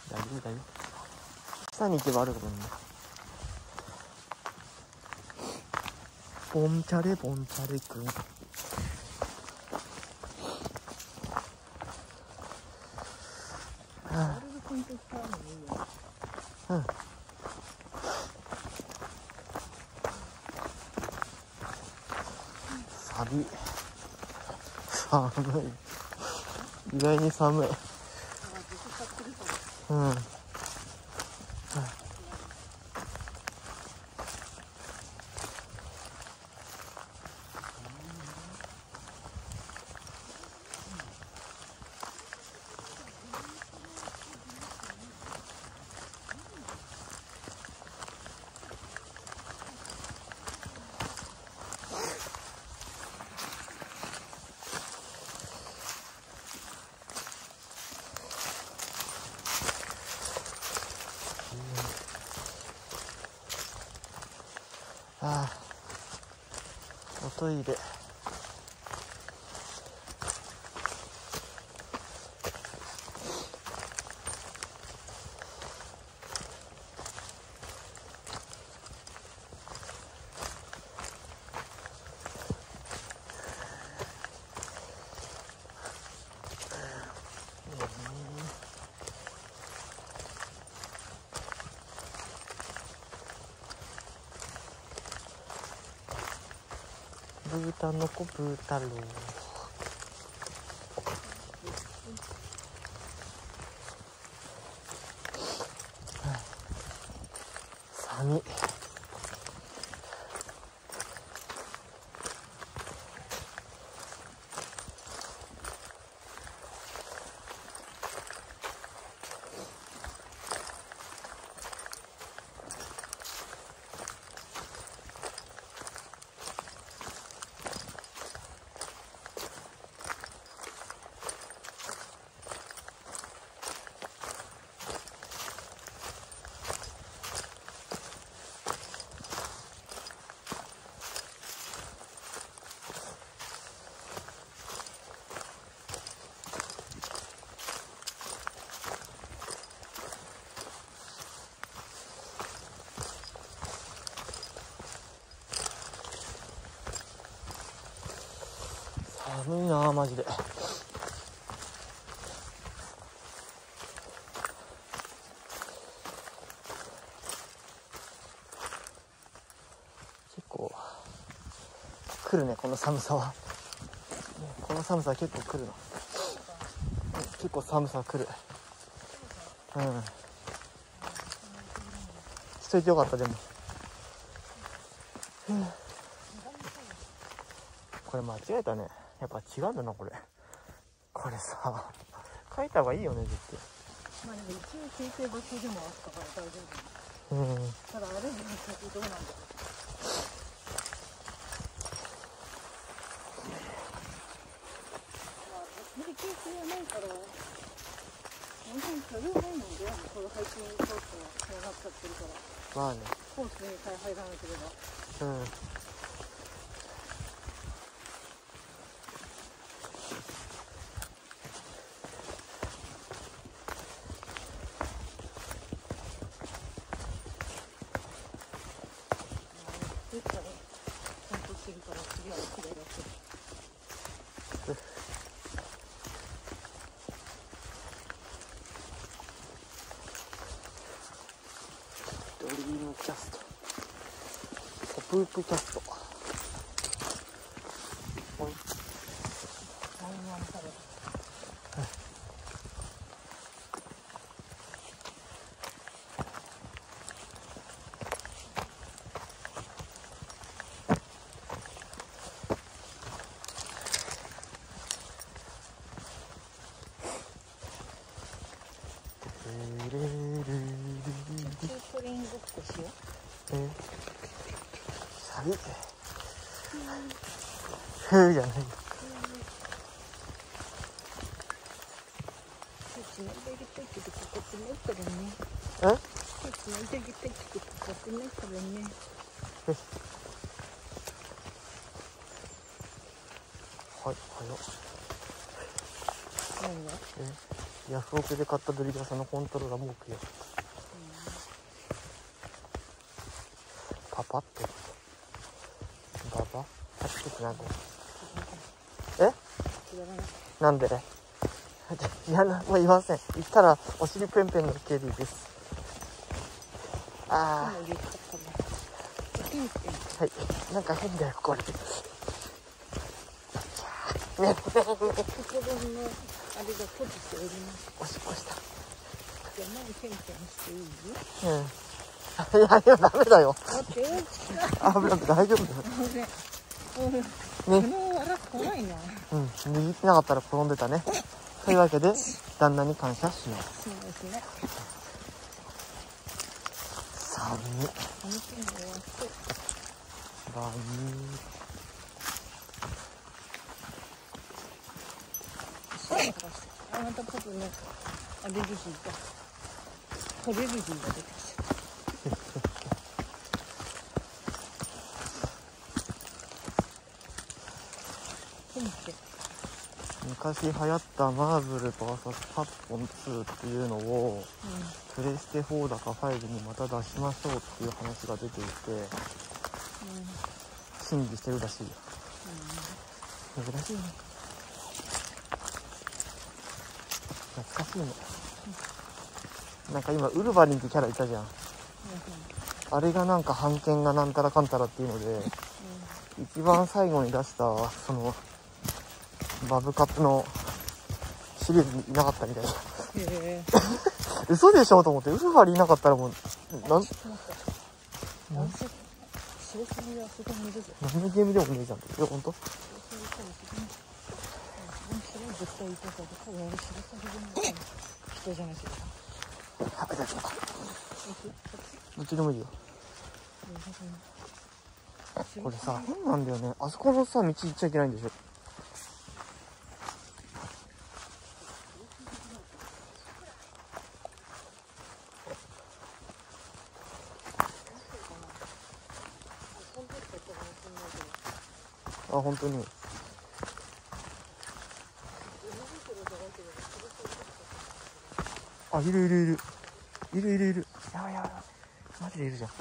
大丈夫大丈夫。下に行けばあるかもね。ボンチャレボンチャレくん。うん。寒い。意外に寒い。うん。ああ、おトイレ。ブータの子ブー太郎。寒い。寒いなマジで。結構来るねこの寒さは。この寒さは結構来るな。結構寒さ来る。うん。しといてよかったでも。これ間違えたね。やっぱ違うんだなこれ。これさ、書いた方がいいよね絶対。 まあでも一応形成場所でもあったから大丈夫。 うん。 ただあれに先どうなんだろう。まあ無理形成はないから、本当に許容ないもんで、この配信コースはそうなっちゃってるから。 まあね。 コースにさえ入らなければ。 うん。 ですから、ちゃんとしてるから次は綺麗だけど。 ドリームキャスト。ポプープキャスト。おい。 何も食べた。チートリングってしよう。 サビ。ふーじゃない。 つないであげたいけどここってないからね。つないであげたいけどここってないからね。 はい、はよ。 何が？ ヤフオクで買ったブリガサのコントローラーも置くよ。パパッとババパッとなんかなんでいやもう言いません。言ったらお尻ペンペンのケリーです。ああはい、なんか変だよこれ。ねね心のあれが閉じております。 おしっこした。 じゃあまずペンペンしていい？ いやいやダメだよ。 だって大きさ。 あ、危なく大丈夫だよ。 ね、このわら怖いな。 握ってなかったら転んでたね。というわけで旦那に感謝しよう。 そうですね。 寒い。 寒くなります。 寒い。 あなたパパのアレルギーがトレルギーが出てきちゃった昔流行ったマーブル VS パッポン2っていうのを、プレステ4だか5にまた出しましょうっていう話が出ていて、審議してるらしいよ。珍しいね。懐かしいね。なんか今ウルヴァリンってキャラいたじゃん。あれがなんか版権がなんたらかんたらっていうので、一番最後に出したそのバブカップのシリーズにいなかったみたいな。嘘でしょと思って、ウルファリンいなかったらもう何のゲームでもねえじゃん。ほんと？どっちでもいいよ。これさ、変なんだよね。あそこのさ、道行っちゃいけないんでしょ。あ、本当に。あ、いるいるいる。いるいるいる。やばいやばい。マジでいるじゃん。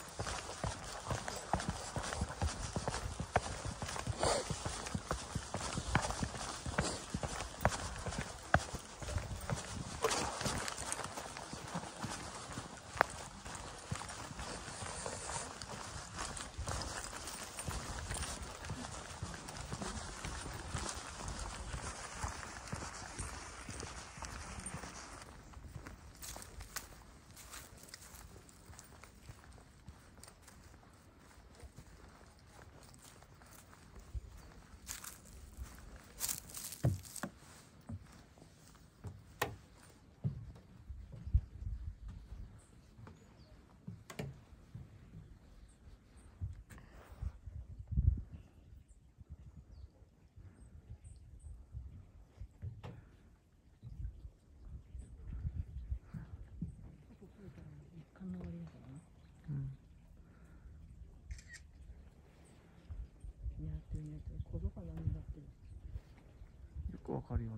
よくわかるよな。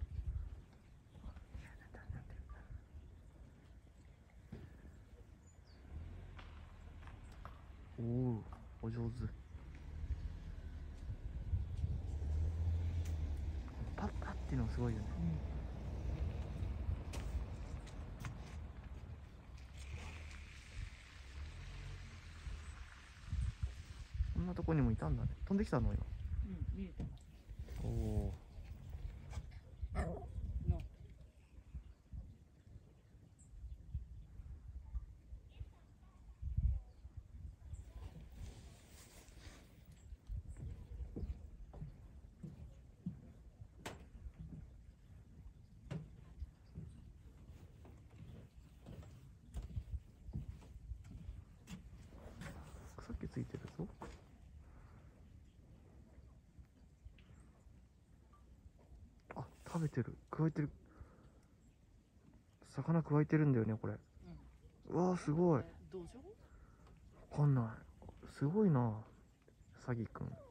おお、お上手。パッパッっていうのがすごいよね。こんなとこにもいたんだね。飛んできたの今。 見えた。 おお。草木ついてるぞ。あ、食べてる。くわえてる。魚くわえてるんだよねこれ。うわーすごい。わかんない。すごいな、サギくん。